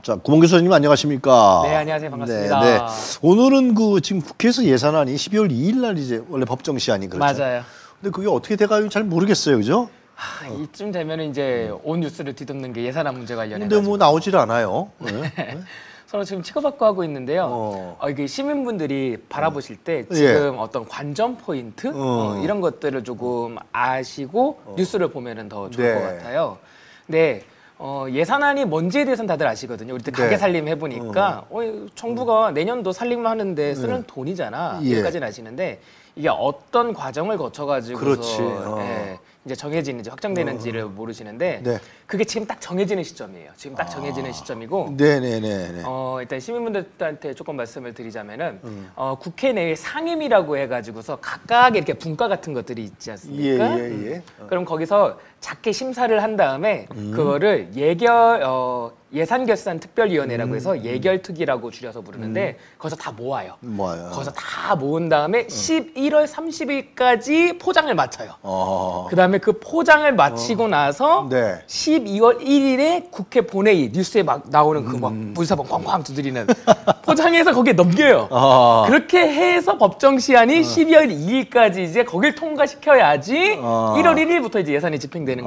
자, 구멍 교수님 안녕하십니까? 네, 안녕하세요. 반갑습니다. 네, 네. 오늘은 지금 국회에서 예산안이 12월 2일 날 이제 원래 법정 시한이 그렇죠. 맞아요. 근데 그게 어떻게 돼가요? 잘 모르겠어요, 그죠? 이쯤 되면 이제 온 뉴스를 뒤덮는 게 예산안 문제 관련해서. 근데 뭐 나오질 않아요. 네. 네. 서로 지금 치고받고 하고 있는데요. 이게 시민분들이 바라보실 때 예. 지금 어떤 관전 포인트 이런 것들을 조금 아시고 뉴스를 보면은 더 좋을 네. 것 같아요. 근데 예산안이 뭔지에 대해서는 다들 아시거든요. 우리 때 가게 네. 살림 해보니까 정부가 내년도 살림하는데 쓰는 돈이잖아. 예. 여기까지는 아시는데 이게 어떤 과정을 거쳐가지고서 그렇지. 예, 이제 정해지는지 확정되는지를 모르시는데 네. 그게 지금 딱 정해지는 시점이에요. 지금 딱 정해지는 시점이고 네네네. 일단 시민분들한테 조금 말씀을 드리자면은 국회 내에 상임위라고 해가지고서 각각 이렇게 분과 같은 것들이 있지 않습니까? 예. 그럼 거기서 작게 심사를 한 다음에 그거를 예산결산특별위원회라고 해서 예결특위라고 줄여서 부르는데 거기서 다 모아요. 거기서 다 모은 다음에 11월 30일까지 포장을 마쳐요. 그 다음에 그 포장을 마치고 나서 네. 12월 1일에 국회 본회의 뉴스에 막 나오는 그 막 문서방 쾅쾅 두드리는 포장해서 거기에 넘겨요. 그렇게 해서 법정 시한이 12월 2일까지 이제 거길 통과시켜야지 1월 1일부터 이제 예산이 집행되는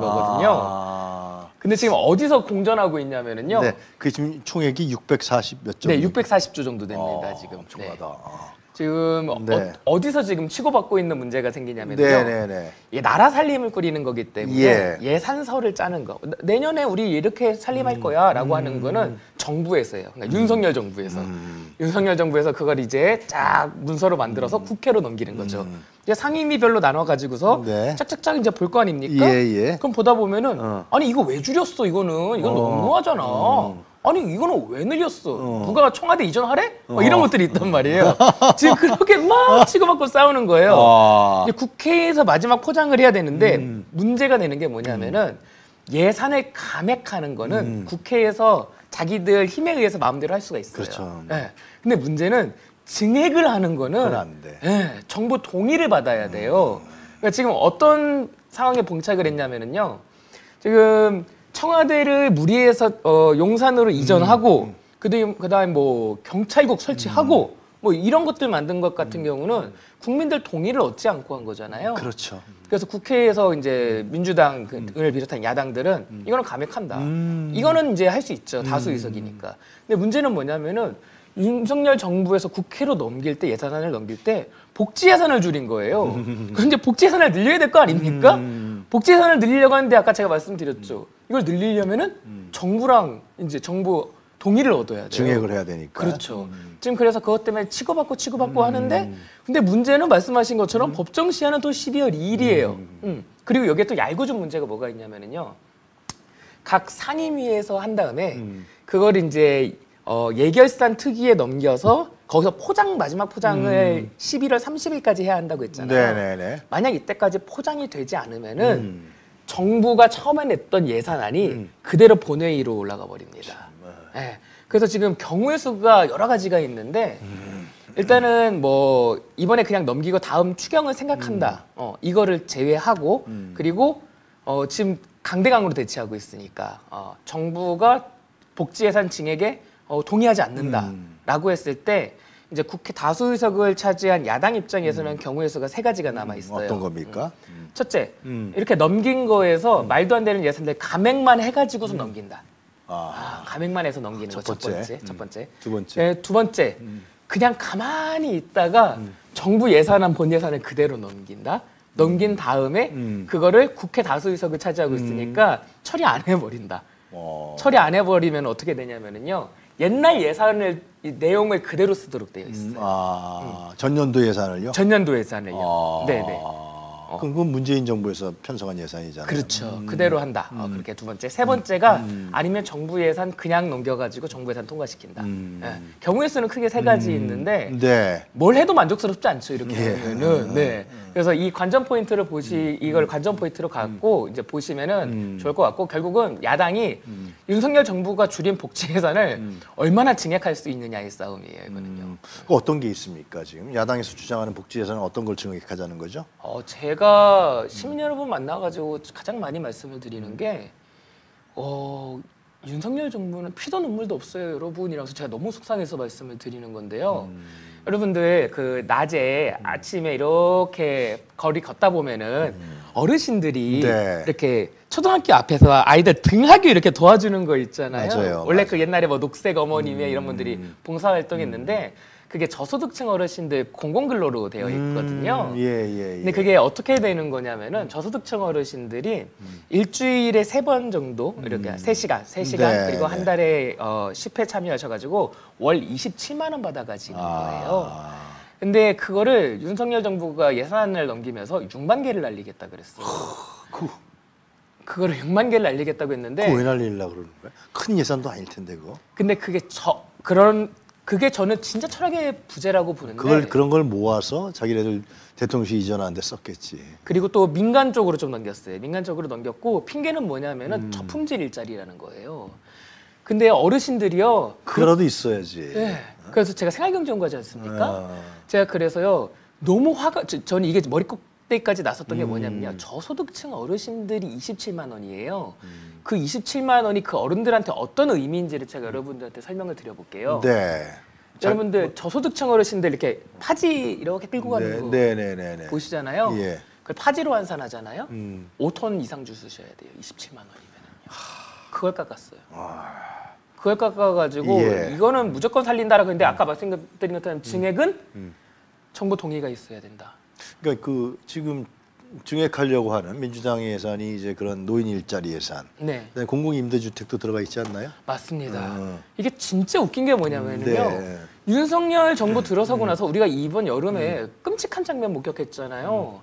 거거든요. 근데 지금 어디서 공전하고 있냐면은요. 네. 그 지금 총액이 640 몇 조? 네, 640조 정도 됩니다, 지금. 엄청나다. 네. 지금 네. 어디서 지금 치고받고 있는 문제가 생기냐면요. 네네네. 이게 나라 살림을 꾸리는 거기 때문에 예. 예산서를 짜는 거. 내년에 우리 이렇게 살림할 거야라고 하는 거는 정부에서요. 그러니까 윤석열 정부에서. 윤석열 정부에서 그걸 이제 쫙 문서로 만들어서 국회로 넘기는 거죠. 이제 상임위별로 나눠 가지고서 네. 짝짝짝 이제 볼 거 아닙니까? 예. 그럼 보다 보면은 아니 이거 왜 줄였어? 이거는 이건 너무하잖아. 아니 이거는 왜 늘렸어? 누가 청와대 이전하래? 이런 것들이 있단 말이에요. 지금 그렇게 막 치고받고 싸우는 거예요. 이제 국회에서 마지막 포장을 해야 되는데 문제가 되는 게 뭐냐면은 예산을 감액하는 거는 국회에서 자기들 힘에 의해서 마음대로 할 수가 있어요. 그렇죠. 네. 근데 문제는 증액을 하는 거는 그건 안 돼. 네, 정부 동의를 받아야 돼요. 그러니까 지금 어떤 상황에 봉착을 했냐면은요. 지금 청와대를 무리해서 용산으로 이전하고 그다음에 뭐 경찰국 설치하고 뭐 이런 것들 만든 것 같은 경우는 국민들 동의를 얻지 않고 한 거잖아요. 그렇죠. 그래서 국회에서 이제 민주당을 비롯한 야당들은 이거는 감액한다. 이거는 이제 할 수 있죠. 다수 의석이니까. 근데 문제는 뭐냐면은 윤석열 정부에서 국회로 넘길 때 예산안을 넘길 때 복지 예산을 줄인 거예요. 그런데 복지 예산을 늘려야 될 거 아닙니까? 복지 예산을 늘리려고 하는데 아까 제가 말씀드렸죠. 이걸 늘리려면은 정부랑 이제 정부 동의를 얻어야 돼요. 증액을 해야 되니까. 그렇죠. 지금 그래서 그것 때문에 치고받고 하는데 근데 문제는 말씀하신 것처럼 법정 시한은 또 12월 2일이에요. 그리고 여기에 또 얄궂은 문제가 뭐가 있냐면은요. 각 상임위에서 한 다음에 그걸 이제 예결산 특위에 넘겨서 거기서 마지막 포장을 11월 30일까지 해야 한다고 했잖아요. 네네네. 만약 이때까지 포장이 되지 않으면은 정부가 처음에 냈던 예산안이 그대로 본회의로 올라가 버립니다. 네. 그래서 지금 경우의 수가 여러 가지가 있는데 일단은 뭐 이번에 그냥 넘기고 다음 추경을 생각한다. 이거를 제외하고 그리고 지금 강대강으로 대치하고 있으니까 정부가 복지 예산 증액에 동의하지 않는다라고 했을 때 이제 국회 다수 의석을 차지한 야당 입장에서는 경우의 수가 세 가지가 남아 있어요. 어떤 겁니까? 첫째, 이렇게 넘긴 거에서 말도 안 되는 예산들 감액만 해가지고서 넘긴다. 감액만 해서 넘기는 거 첫 번째. 첫 번째. 두 번째. 네, 두 번째, 그냥 가만히 있다가 정부 예산안 본 예산을 그대로 넘긴다. 넘긴 다음에 그거를 국회 다수 의석을 차지하고 있으니까 처리 안 해버린다. 처리 안 해버리면 어떻게 되냐면은요. 옛날 예산을 내용을 그대로 쓰도록 되어 있어요. 전년도 예산을요? 전년도 예산을요. 네네. 그럼 그건 문재인 정부에서 편성한 예산이잖아요. 그렇죠. 그대로 한다. 그렇게 두 번째. 세 번째가 아니면 정부 예산 그냥 넘겨가지고 정부 예산 통과시킨다. 네. 경우의 수는 크게 세 가지 있는데 네. 뭘 해도 만족스럽지 않죠. 이렇게 하면은. 네. 그래서 이 관전 포인트를 이걸 관전 포인트로 갖고 이제 보시면은 좋을 것 같고 결국은 야당이 윤석열 정부가 줄인 복지 예산을 얼마나 증액할 수 있느냐의 싸움이에요. 이거는요. 어떤 게 있습니까 지금? 야당에서 주장하는 복지 예산은 어떤 걸 증액하자는 거죠? 제가 시민 여러분 만나가지고 가장 많이 말씀을 드리는 게 윤석열 정부는 피도 눈물도 없어요, 여러분이라서 제가 너무 속상해서 말씀을 드리는 건데요. 여러분들 그 낮에 아침에 이렇게 거리 걷다 보면은 어르신들이 네. 이렇게 초등학교 앞에서 아이들 등하교 이렇게 도와주는 거 있잖아요. 맞아요, 원래 맞아요. 그 옛날에 뭐 녹색 어머님이 이런 분들이 봉사활동했는데 그게 저소득층 어르신들 공공근로로 되어 있거든요. 예. 근데 그게 어떻게 되는 거냐면은 저소득층 어르신들이 일주일에 3번 정도 이렇게 3시간 네, 그리고 네. 한 달에 10회 참여하셔가지고 월 27만 원 받아가시는 거예요. 근데 그거를 윤석열 정부가 예산을 넘기면서 6만 개를 날리겠다 그랬어요. 그거를 6만 개를 날리겠다고 했는데 그거 왜 날리려고 그러는 거야? 큰 예산도 아닐 텐데 그거. 근데 그게 저는 진짜 철학의 부재라고 보는데 그런 걸 모아서 자기네들 대통령실 이전하는데 썼겠지. 그리고 또 민간 쪽으로 좀 넘겼어요. 민간 쪽으로 넘겼고 핑계는 뭐냐면은 저품질 일자리라는 거예요. 근데 어르신들이요. 그거라도 있어야지. 네. 그래서 제가 생활경제연구하지 않습니까? 아. 제가 그래서요. 너무 저는 이게 머리끝까지 나섰던 게 뭐냐면요. 저소득층 어르신들이 27만 원이에요. 그 27만 원이 그 어른들한테 어떤 의미인지를 제가 여러분들한테 설명을 드려볼게요. 네. 여러분들 저소득층 어르신들 이렇게 파지 이렇게 끌고 가는 거 네. 보시잖아요. 예. 그걸 파지로 환산하잖아요. 5톤 이상 주셔야 돼요. 27만 원이면요. 그걸 깎았어요. 그걸 깎아가지고 예. 이거는 무조건 살린다라고 했는데 아까 말씀드린 것처럼 증액은 정부 동의가 있어야 된다. 그러니까 그 지금 증액하려고 하는 민주당의 예산이 이제 그런 노인 일자리 예산, 네, 그다음에 공공임대주택도 들어가 있지 않나요? 맞습니다. 이게 진짜 웃긴 게 뭐냐면요. 네. 윤석열 정부 들어서고 나서 우리가 이번 여름에 끔찍한 장면 목격했잖아요.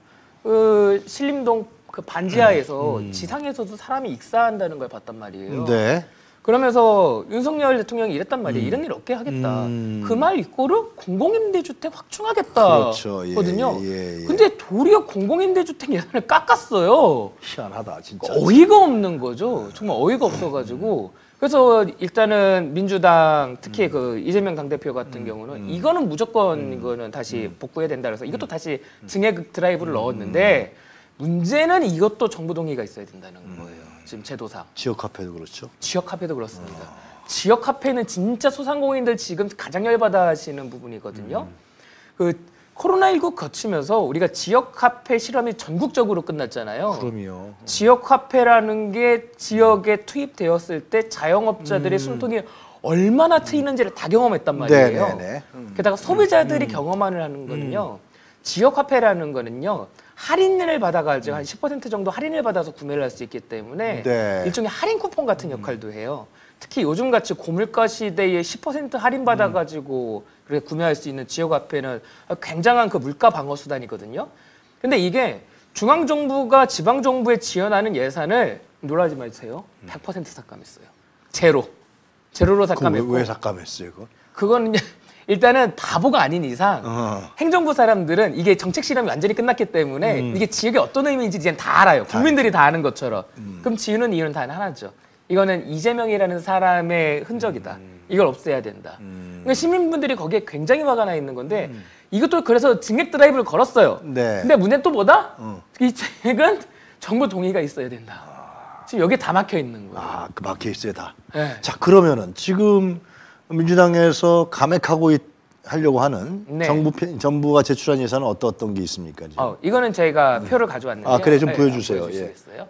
신림동 그 반지하에서 지상에서도 사람이 익사한다는 걸 봤단 말이에요. 네. 그러면서 윤석열 대통령이 이랬단 말이에요. 이런 일 없게 하겠다. 그 말 이꼬르 공공임대주택 확충하겠다. 그렇죠. 예, 거든요. 예. 근데 도리어 공공임대주택 예산을 깎았어요. 희한하다 진짜. 어이가 없는 거죠. 정말 어이가 없어가지고. 그래서 일단은 민주당 특히 그 이재명 당대표 같은 경우는 이거는 무조건 이거는 다시 복구해야 된다 그래서 이것도 다시 증액 드라이브를 넣었는데 문제는 이것도 정부 동의가 있어야 된다는 거예요. 지금 제도상. 지역 카페도 그렇죠. 지역 카페도 그렇습니다. 지역 카페는 진짜 소상공인들 지금 가장 열받아 하시는 부분이거든요. 그 코로나19 거치면서 우리가 지역 카페 실험이 전국적으로 끝났잖아요. 그럼요. 지역 카페라는 게 지역에 투입되었을 때 자영업자들의 숨통이 얼마나 트이는지를 다 경험했단 말이에요. 네. 게다가 소비자들이 경험을 하는 거는요. 지역 카페라는 거는요. 할인을 받아가지고 한 10% 정도 할인을 받아서 구매를 할 수 있기 때문에 네. 일종의 할인 쿠폰 같은 역할도 해요. 특히 요즘같이 고물가 시대에 10% 할인 받아가지고 그렇게 구매할 수 있는 지역 카페는 굉장한 그 물가 방어 수단이거든요. 근데 이게 중앙정부가 지방정부에 지원하는 예산을 놀라지 마세요. 100% 삭감했어요. 제로로 삭감했고. 왜 삭감했어요, 그거? 그거는 일단은 바보가 아닌 이상 행정부 사람들은 이게 정책 실험이 완전히 끝났기 때문에 이게 지역에 어떤 의미인지 이제 다 알아요. 국민들이 다 아는 것처럼. 그럼 지우는 이유는 단 하나죠. 이거는 이재명이라는 사람의 흔적이다. 이걸 없애야 된다. 그러니까 시민분들이 거기에 굉장히 화가 나 있는 건데 이것도 그래서 증액 드라이브를 걸었어요. 네. 근데 문제는 또 뭐다? 이 증액은 정부 동의가 있어야 된다. 지금 여기에 다 막혀 있는 거예요. 그 막혀 있어야 다. 네. 자, 그러면은 지금 민주당에서 감액하고 하려고 하는 네. 정부가 제출한 예산은 어떤 게 있습니까? 지금? 이거는 저희가 표를 가져왔는데요. 그래 좀 보여주세요. 보여주시겠어요?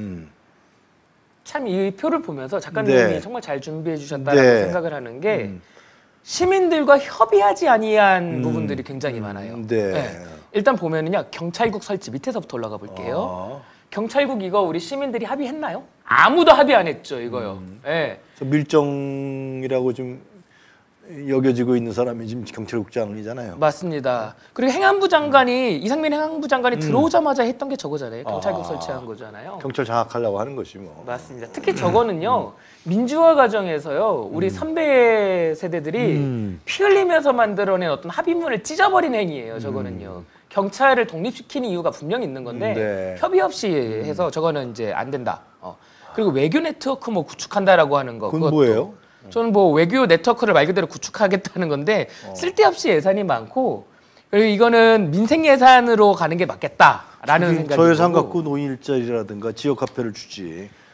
참 이 표를 보면서 작가님이 네. 정말 잘 준비해 주셨다고 네. 생각을 하는 게 시민들과 협의하지 아니한 부분들이 굉장히 많아요. 네. 일단 보면은요 경찰국 설치 밑에서부터 올라가 볼게요. 경찰국 이거 우리 시민들이 합의했나요? 아무도 합의 안 했죠 이거요. 네. 밀정이라고 좀 여겨지고 있는 사람이 지금 경찰국장이잖아요. 맞습니다. 그리고 행안부 장관이 이상민 행안부 장관이 들어오자마자 했던 게 저거잖아요. 경찰국 설치한 거잖아요. 경찰 장악하려고 하는 것이 뭐. 맞습니다. 특히 저거는요 민주화 과정에서요 우리 선배 세대들이 피 흘리면서 만들어낸 어떤 합의문을 찢어버린 행위예요. 저거는요 경찰을 독립시키는 이유가 분명히 있는 건데 네. 협의 없이 해서 저거는 이제 안 된다. 그리고 외교 네트워크 뭐 구축한다라고 하는 거 그건 그것도. 뭐예요? 저는 뭐 외교 네트워크를 말 그대로 구축하겠다는 건데 쓸데없이 예산이 많고 그리고 이거는 민생 예산으로 가는 게 맞겠다라는 생각이 저 예산 들고. 갖고 노인 일자리라든가 지역 카페를 주지.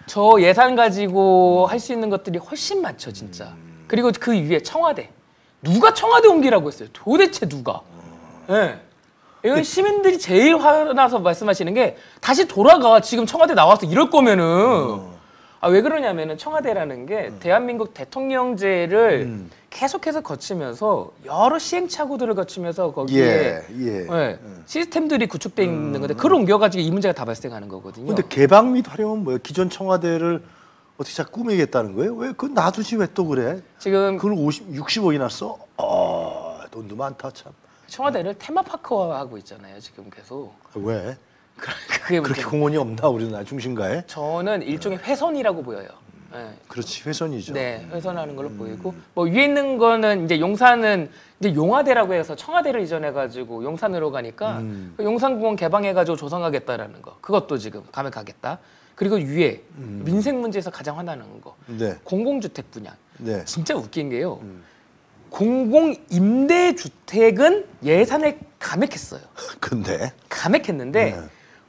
저 예산 가지고 할 수 있는 것들이 훨씬 많죠, 진짜. 그리고 그 위에 청와대. 누가 청와대 옮기라고 했어요? 도대체 누가? 예. 이건 시민들이 제일 화나서 말씀하시는 게 다시 돌아가. 지금 청와대 나와서 이럴 거면은. 아, 왜 그러냐면은 청와대라는 게 대한민국 대통령제를 계속해서 거치면서 여러 시행착오들을 거치면서 거기에 시스템들이 구축돼 있는 건데 그걸 옮겨가지고 이 문제가 다 발생하는 거거든요. 근데 개방 및 활용은 뭐예요? 기존 청와대를 어떻게 자꾸 꾸미겠다는 거예요? 왜 그건 놔두지 왜 또 그래? 지금 그걸 60억이나 써? 돈도 많다 참. 청와대를 테마파크화하고 있잖아요. 지금 계속. 왜? 그게 그렇게 공원이 없나 우리나라 중심가에? 저는 일종의 훼손이라고 보여요. 네. 그렇지 훼손이죠. 네, 훼손하는 걸로 보이고 뭐 위에 있는 거는 이제 용산은 이제 용화대라고 해서 청와대를 이전해가지고 용산으로 가니까 그 용산공원 개방해가지고 조성하겠다라는 거 그것도 지금 가면 가겠다. 그리고 위에 민생 문제에서 가장 화나는 거 네. 공공주택 분양. 네. 진짜 웃긴 게요. 공공임대주택은 예산을 감액했어요. 근데 감액했는데 네.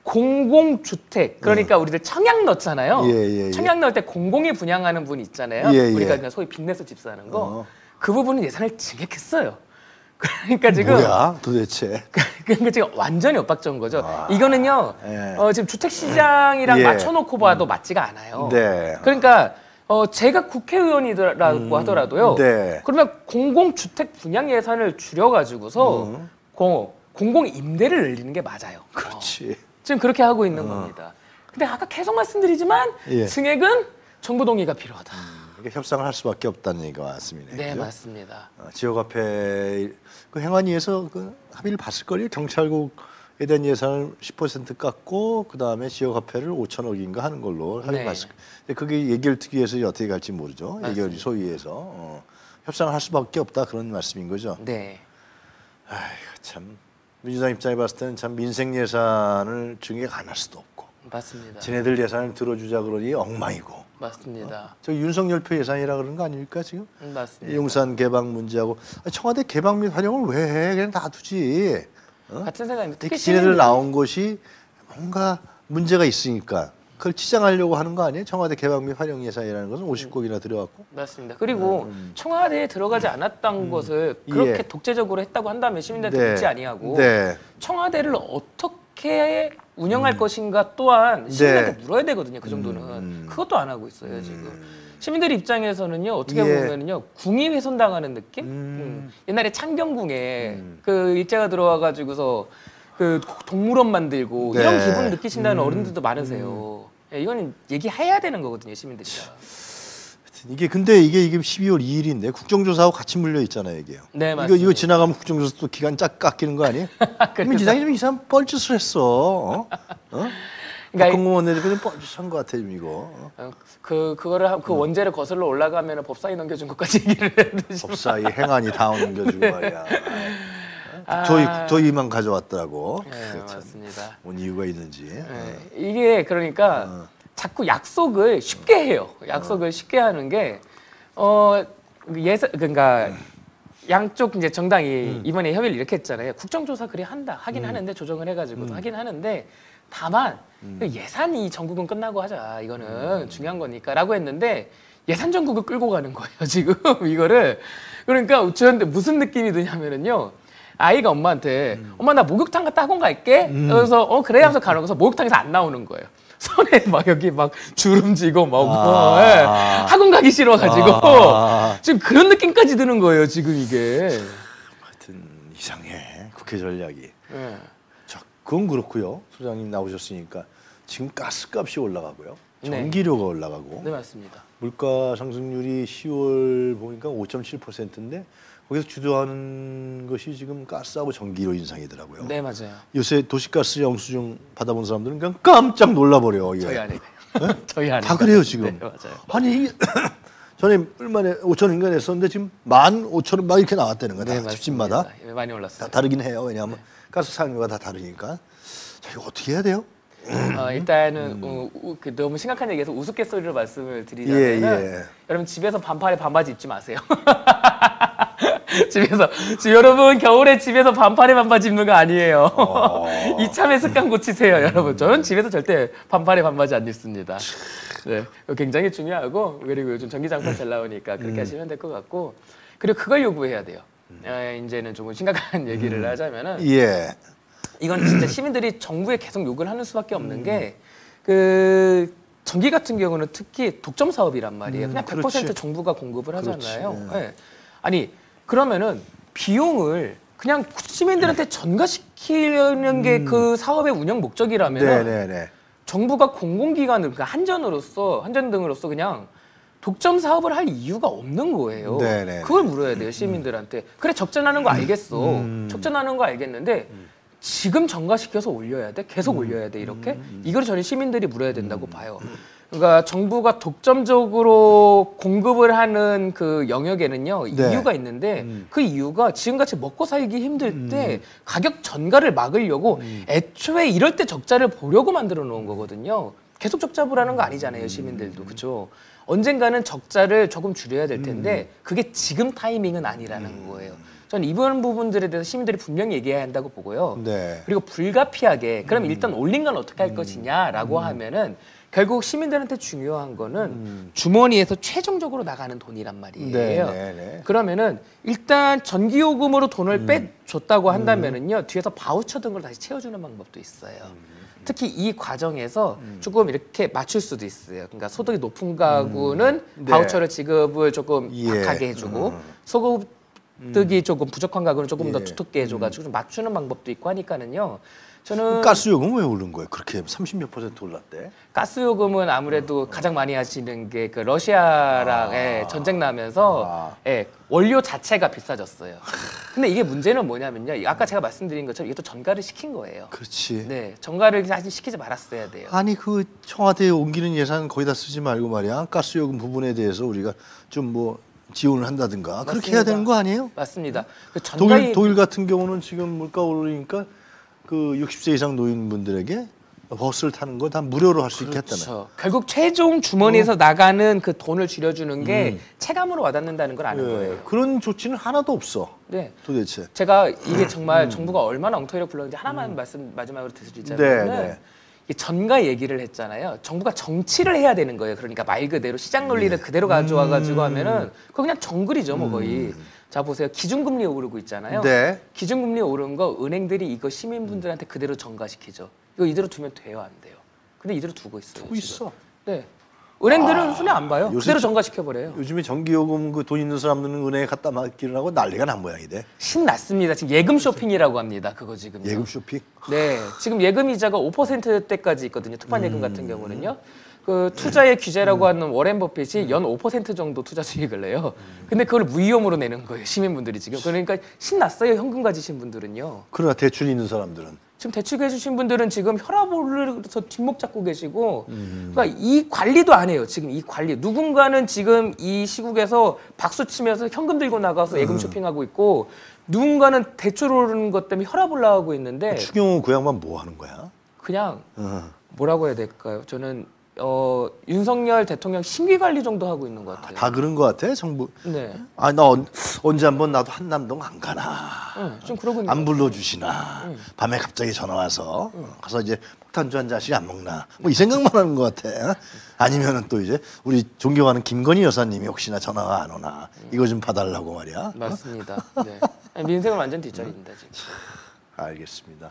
공공주택 그러니까 우리들 청약 넣잖아요. 예. 청약 넣을 때 공공이 분양하는 분 있잖아요. 우리가 그냥 소위 빚내서 집 사는 거. 그 부분은 예산을 증액했어요. 그러니까 지금 뭐야 도대체? 그러니까 지금 완전히 엇박자인 거죠. 이거는요. 지금 주택 시장이랑 예. 맞춰놓고 봐도 맞지가 않아요. 네. 그러니까 제가 국회의원이라고 하더라도요. 네. 그러면 공공주택 분양 예산을 줄여가지고서 공공 임대를 늘리는 게 맞아요. 그렇지. 지금 그렇게 하고 있는 겁니다. 근데 아까 계속 말씀드리지만 예. 증액은 정부 동의가 필요하다. 그러니까 협상을 할 수밖에 없다는 얘기가 맞습니다. 네, 그죠? 맞습니다. 지역화폐 그 행안위에서 그 합의를 봤을 거예요. 경찰국에 대한 예산을 10% 깎고 그 다음에 지역화폐를 5천억인가 하는 걸로 합의 네. 봤을 거예요. 근데 그게 얘기를 듣기 위해서 어떻게 갈지 모르죠. 맞습니다. 예결위 소위에서 협상을 할 수밖에 없다 그런 말씀인 거죠. 네. 아이고 참 민주당 입장에 봤을 때는 참 민생 예산을 증액 안 할 수도 없고 맞습니다. 지네들 예산을 들어주자 그러니 엉망이고 맞습니다. 저 윤석열표 예산이라 그러는 거 아닙니까 지금? 맞습니다. 용산 개방 문제하고 청와대 개방 및 활용을 왜 해? 그냥 놔두지. 같은 생각입니다. 특히 지네들 시민들 나온 것이 뭔가 문제가 있으니까 그걸 치장하려고 하는 거 아니에요? 청와대 개방 및 활용 예산이라는 것은 50곡이나 들어갔고. 맞습니다. 그리고 청와대에 들어가지 않았던 것을 그렇게 예. 독재적으로 했다고 한다면 시민들한테 묻지 아니하고 네. 청와대를 어떻게 운영할 것인가 또한 시민한테 물어야 되거든요. 그 정도는 그것도 안 하고 있어요 지금. 시민들 입장에서는요 어떻게 예. 보면은요 궁이 훼손당하는 느낌. 옛날에 창경궁에 그 일제가 들어와가지고서 그 동물원 만들고 네. 이런 기분 느끼신다는 어른들도 많으세요. 예, 이거는 얘기해야 되는 거거든요 시민들이랑. 근데 이게 12월 2일인데 국정조사하고 같이 물려 있잖아요, 이게요. 네, 이거 맞습니다. 지나가면 국정조사 또 기간 짝 깎이는 거 아니에요? 민주당이 좀 이상한 뻘짓을 했어. 그러니까 공무원들이 좀 뻘짓한 것 같아, 좀 이거. 그거를 그 원죄를 거슬러 올라가면 법사위 넘겨준 것까지 얘기를 해도 법사위 행안이 다 넘겨주고 말이야. 국토위만 가져왔더라고. 네, 참 맞습니다. 뭔 이유가 있는지. 네, 이게 그러니까 자꾸 약속을 쉽게 해요. 약속을 쉽게 하는 게 그러니까 양쪽 이제 정당이 이번에 협의를 이렇게 했잖아요. 국정조사 그래 하긴 하는데 조정을 해가지고도 하긴 하는데 다만 예산이 전국은 끝나고 하자. 이거는 중요한 거니까라고 했는데 예산 전국을 끌고 가는 거예요. 지금 이거를 그러니까 저한테 무슨 느낌이 드냐면은요. 아이가 엄마한테 엄마 나 목욕탕 갔다 학원 갈게. 그래서 그래 하면서 가는 거서 목욕탕에서 안 나오는 거예요. 손에 막 여기 막 주름지고 막 예. 학원 가기 싫어가지고 지금 그런 느낌까지 드는 거예요. 지금 이게. 하여튼 이상해 국회 전략이. 예. 자, 그건 그렇고요. 소장님 나오셨으니까 지금 가스값이 올라가고요. 네. 전기료가 올라가고. 네 맞습니다. 물가 상승률이 10월 보니까 5.7%인데 거기서 주도하는 것이 지금 가스하고 전기료 인상이더라고요. 네 맞아요. 요새 도시가스 영수증 받아본 사람들은 그냥 깜짝 놀라버려. 이게. 저희 아내가요. 저희 아내 다 그래요 지금. 네 맞아요. 아니 전에 얼마나 5,000원인가 냈었는데 지금 15,000원 막 이렇게 나왔다는 거야. 네, 다 집집마다. 맞습니다. 네, 많이 올랐어요. 다 다르긴 해요. 왜냐하면 가스 사용료가 다 다르니까. 자, 이거 어떻게 해야 돼요? 일단은 너무 심각한 얘기해서 우스갯소리로 말씀을 드리자면 여러분 집에서 반팔에 반바지 입지 마세요. 집에서 지금 여러분 겨울에 집에서 반팔에 반바지 입는 거 아니에요. 이참에 습관 고치세요, 여러분. 저는 집에서 절대 반팔에 반바지 안 입습니다. 네, 굉장히 중요하고 그리고 요즘 전기장판 잘 나오니까 그렇게 하시면 될 것 같고 그리고 그걸 요구해야 돼요. 이제는 조금 심각한 얘기를 하자면은 예. 이건 진짜 시민들이 정부에 계속 욕을 하는 수밖에 없는 게 그 전기 같은 경우는 특히 독점 사업이란 말이에요. 그냥 100% 그렇지. 정부가 공급을 하잖아요. 그렇지. 네. 아니 그러면은 비용을 그냥 시민들한테 전가시키려는 게 그 사업의 운영 목적이라면 네네네. 정부가 공공기관을 그 한전 등으로서 그냥 독점 사업을 할 이유가 없는 거예요. 네네. 그걸 물어야 돼요 시민들한테. 그래 적자나는 거 알겠어. 적자나는 거 알겠는데 지금 전가시켜서 올려야 돼? 계속 올려야 돼? 이렇게? 이걸 저는 시민들이 물어야 된다고 봐요. 그러니까 정부가 독점적으로 공급을 하는 그 영역에는요 네. 이유가 있는데 그 이유가 지금같이 먹고 살기 힘들 때 가격 전가를 막으려고 애초에 이럴 때 적자를 보려고 만들어 놓은 거거든요. 계속 적자 보라는 거 아니잖아요 시민들도. 그렇죠? 언젠가는 적자를 조금 줄여야 될 텐데 그게 지금 타이밍은 아니라는 거예요. 저는 이번 부분들에 대해서 시민들이 분명히 얘기해야 한다고 보고요. 네. 그리고 불가피하게 그럼 일단 올린 건 어떻게 할 것이냐라고 하면은 결국 시민들한테 중요한 거는 주머니에서 최종적으로 나가는 돈이란 말이에요. 네. 그러면은 일단 전기요금으로 돈을 빼줬다고 한다면은요 뒤에서 바우처 등을 다시 채워주는 방법도 있어요. 특히 이 과정에서 조금 이렇게 맞출 수도 있어요. 그러니까 소득이 높은 가구는 네. 바우처를 지급을 조금 예. 약하게 해주고 소득이 조금 부족한 가구는 조금 더 예. 두텁게 해줘가지고 좀 맞추는 방법도 있고 하니까는요. 저는 가스요금 왜 오른 거예요? 그렇게 30몇 % 올랐대? 가스요금은 아무래도 가장 많이 하시는 게 그 러시아랑 전쟁 나면서 원료 자체가 비싸졌어요. 근데 이게 문제는 뭐냐면요. 아까 제가 말씀드린 것처럼 이게 또 전가를 시킨 거예요. 그렇지. 네, 전가를 사실 시키지 말았어야 돼요. 아니 그 청와대에 옮기는 예산 거의 다 쓰지 말고 말이야. 가스요금 부분에 대해서 우리가 좀 뭐 지원을 한다든가 그렇게 해야 맞습니다. 되는 거 아니에요? 맞습니다. 그 전가이 독일 같은 경우는 지금 물가 오르니까 그 60세 이상 노인분들에게 버스를 타는 거 다 무료로 할 수 있게 했다며. 그렇죠. 결국 최종 주머니에서 나가는 그 돈을 줄여주는 게 체감으로 와닿는다는 걸 아는 예, 거예요. 그런 조치는 하나도 없어. 네. 도대체. 제가 이게 정말 정부가 얼마나 엉터리를 굴렀는지 하나만 말씀 마지막으로 드리자면 네. 이 전가 얘기를 했잖아요. 정부가 정치를 해야 되는 거예요. 그러니까 말 그대로 시장 논리를 그대로 가져와가지고 하면은 그거 그냥 정글이죠, 뭐 거의. 자 보세요. 기준금리 오르고 있잖아요. 네. 기준금리 오른 거 은행들이 이거 시민분들한테 그대로 전가시키죠. 이거 이대로 두면 돼요, 안 돼요? 근데 이대로 두고 있어요. 두고 지금. 있어. 네. 은행들은 손해 안 봐요. 요새 그대로 전가시켜버려요. 요즘에 전기요금 그 돈 있는 사람들은 은행에 갖다 맡기를 하고 난리가 난 모양이 돼. 신났습니다. 지금 예금 쇼핑이라고 합니다. 그거 지금. 예금 쇼핑. 네, 지금 예금 이자가 5%대까지 있거든요. 특판 예금 같은 경우는요. 그 투자의 규제라고 하는 워렌 버핏이 연 5% 정도 투자 수익을 내요. 근데 그걸 무위험으로 내는 거예요. 시민분들이 지금. 그러니까 신났어요. 현금 가지신 분들은요. 그러나 대출 있는 사람들은 지금 대출 해주신 분들은 지금 혈압 오르서 뒷목 잡고 계시고, 그러니까 이 관리도 안 해요. 지금 이 관리. 누군가는 지금 이 시국에서 박수 치면서 현금 들고 나가서 예금 쇼핑하고 있고, 누군가는 대출 오르는 것 때문에 혈압 올라가고 있는데, 추경호 그 양반 뭐 하는 거야? 그냥 뭐라고 해야 될까요? 저는 윤석열 대통령 심기 관리 정도 하고 있는 것 같아요. 다 그런 거 같아 정부. 네, 아 나 언제 한번 나도 한남동 안 가나. 좀 그러고 있는 안 것 불러주시나. 밤에 갑자기 전화 와서 가서 이제 폭탄주 한 잔씩 안 먹나. 뭐 이 생각만 하는 것 같아. 아니면은 또 이제 우리 존경하는 김건희 여사님이 혹시나 전화가 안 오나. 이거 좀 봐달라고 말이야. 같아요. 맞습니다. 네. 민생은 완전 뒷자리입니다 지금. 알겠습니다.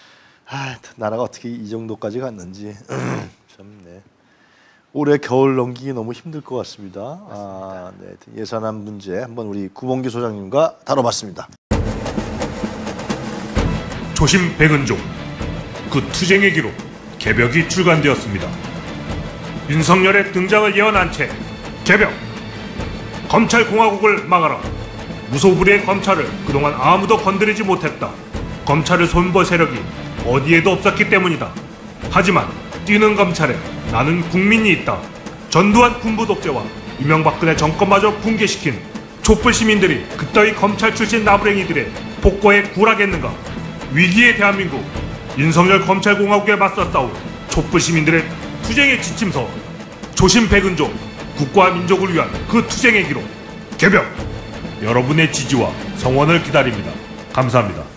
나라가 어떻게 이 정도까지 갔는지 참 네. 올해 겨울 넘기기 너무 힘들 것 같습니다. 네. 예산안 문제 한번 우리 구봉기 소장님과 다뤄봤습니다. 조심 백은종 그 투쟁의 기록 개벽이 출간되었습니다. 윤석열의 등장을 예언한 채 개벽 검찰공화국을 막아라. 무소불위의 검찰을 그동안 아무도 건드리지 못했다. 검찰을 손볼 세력이 어디에도 없었기 때문이다. 하지만 뛰는 검찰에 나는 국민이 있다. 전두환 군부 독재와 이명박근혜 정권마저 붕괴시킨 촛불 시민들이 그따위 검찰 출신 나부랭이들의 복고에 굴하겠는가? 위기의 대한민국 윤석열 검찰공화국에 맞서 싸울 촛불 시민들의 투쟁의 지침서 조심 백은종 국가와 민족을 위한 그 투쟁의 기록 개벽 여러분의 지지와 성원을 기다립니다. 감사합니다.